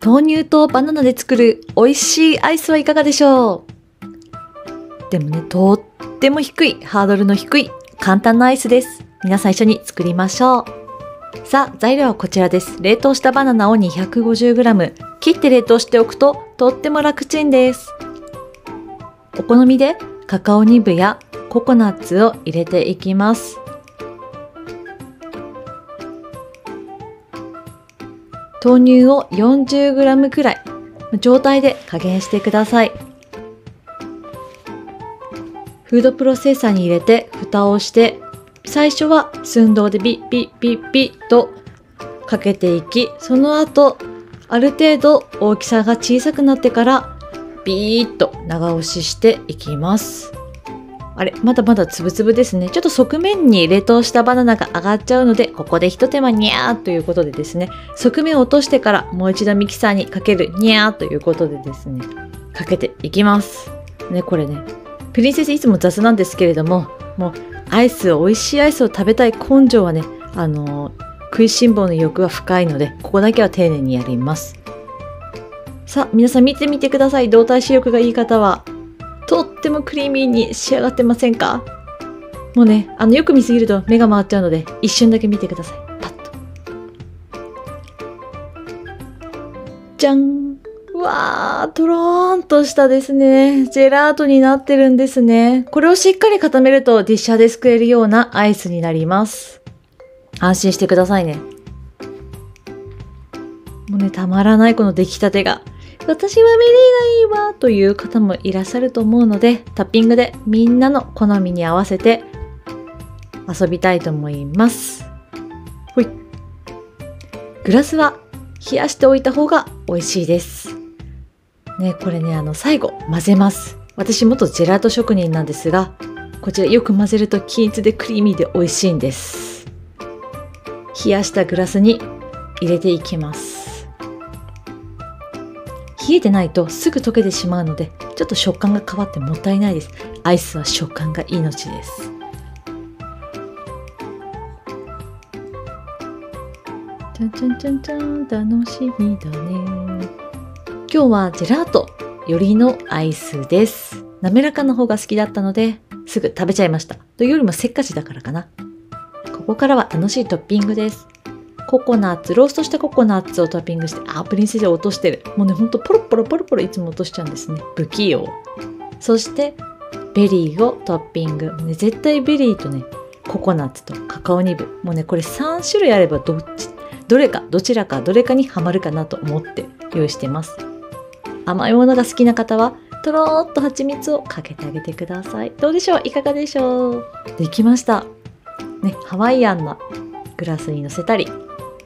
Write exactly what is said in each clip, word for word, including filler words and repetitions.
豆乳とバナナで作る美味しいアイスはいかがでしょう？でもね、とっても低い、ハードルの低い簡単なアイスです。皆さん一緒に作りましょう。さあ、材料はこちらです。冷凍したバナナを にひゃくごじゅうグラム、切って冷凍しておくととっても楽ちんです。お好みでカカオニブやココナッツを入れていきます。豆乳を よんじゅうグラム くらい、状態で加減してください。フードプロセッサーに入れて蓋をして、最初は寸胴でビッビッビッビッとかけていき、その後ある程度大きさが小さくなってからビーッと長押ししていきます。あれ、まだまだつぶつぶですね。ちょっと側面に冷凍したバナナが上がっちゃうので、ここでひと手間にゃーということでですね、側面を落としてからもう一度ミキサーにかけるにゃーということでですね、かけていきます。ね、これね、プリンセスいつも雑なんですけれども、もうアイスを、美味しいアイスを食べたい根性はね、あのー、食いしん坊の欲は深いので、ここだけは丁寧にやります。さあ、皆さん見てみてください。動体視力がいい方は。とってもクリーミーに仕上がってませんか？もうね、あの、よく見すぎると目が回っちゃうので、一瞬だけ見てください。パッと。じゃん！うわー、とろーんとしたですね、ジェラートになってるんですね。これをしっかり固めるとディッシャーですくえるようなアイスになります。安心してくださいね。もうね、たまらないこの出来たてが。私はベリーがいいわという方もいらっしゃると思うので、タッピングでみんなの好みに合わせて遊びたいと思います。ほい。グラスは冷やしておいた方が美味しいです。ね、これね、あの、最後混ぜます。私元ジェラート職人なんですが、こちらよく混ぜると均一でクリーミーで美味しいんです。冷やしたグラスに入れていきます。冷えてないとすぐ溶けてしまうので、ちょっと食感が変わってもったいないです。アイスは食感が命です。ちゃんちゃんちゃんちゃん、楽しみだね。今日はジェラートよりのアイスです。滑らかな方が好きだったので、すぐ食べちゃいました。というよりもせっかちだからかな。ここからは楽しいトッピングです。ココナッツ、ローストしたココナッツをトッピングして、あ、プリンセス落としてる。もうね、ほんとポロポロポロポロいつも落としちゃうんですね。不器用。そして、ベリーをトッピング。もうね、絶対ベリーとね、ココナッツとカカオニブ。もうね、これさん種類あればどっち、どれか、どちらか、どれかにハマるかなと思って用意してます。甘いものが好きな方は、とろーっと蜂蜜をかけてあげてください。どうでしょう？いかがでしょう？できました。ね、ハワイアンなグラスに乗せたり、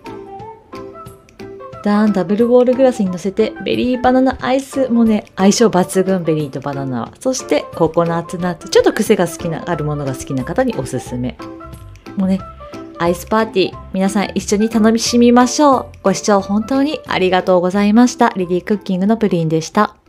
ダーンダブルボールグラスに乗せてベリーバナナアイスもね、相性抜群、ベリーとバナナは。そしてココナッツナッツ、ちょっと癖が好きなあるものが好きな方におすすめ。もうね、アイスパーティー皆さん一緒に楽しみましょう。ご視聴本当にありがとうございました。リリークッキングのプリンでした。